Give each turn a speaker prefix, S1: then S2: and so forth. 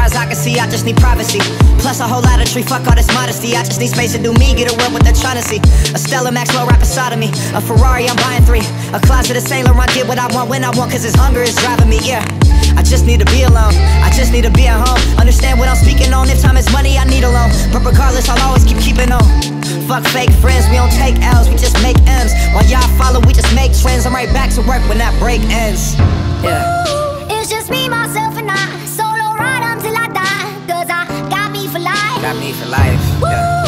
S1: far as I can see, I just need privacy. Plus a whole lot of tree, fuck all this modesty. I just need space to do me, get away what they're trying to see. A Stella Maxwell right beside of me, a Ferrari, I'm buying 3. A closet of Saint Laurent, get what I want when I want, cause this hunger is driving me, yeah. I just need to be alone, I just need to be at home. Understand what I'm speaking on, if time is money, I need a loan. But regardless, I'll always keep keeping on. Fuck fake friends, we don't take L's, we just make M's. While y'all follow, we just make trends. I'm right back to work when that break ends. Yeah.
S2: It's just me, myself and I, solo ride until I die. Cause I got me for life.
S1: Got me for life, yeah.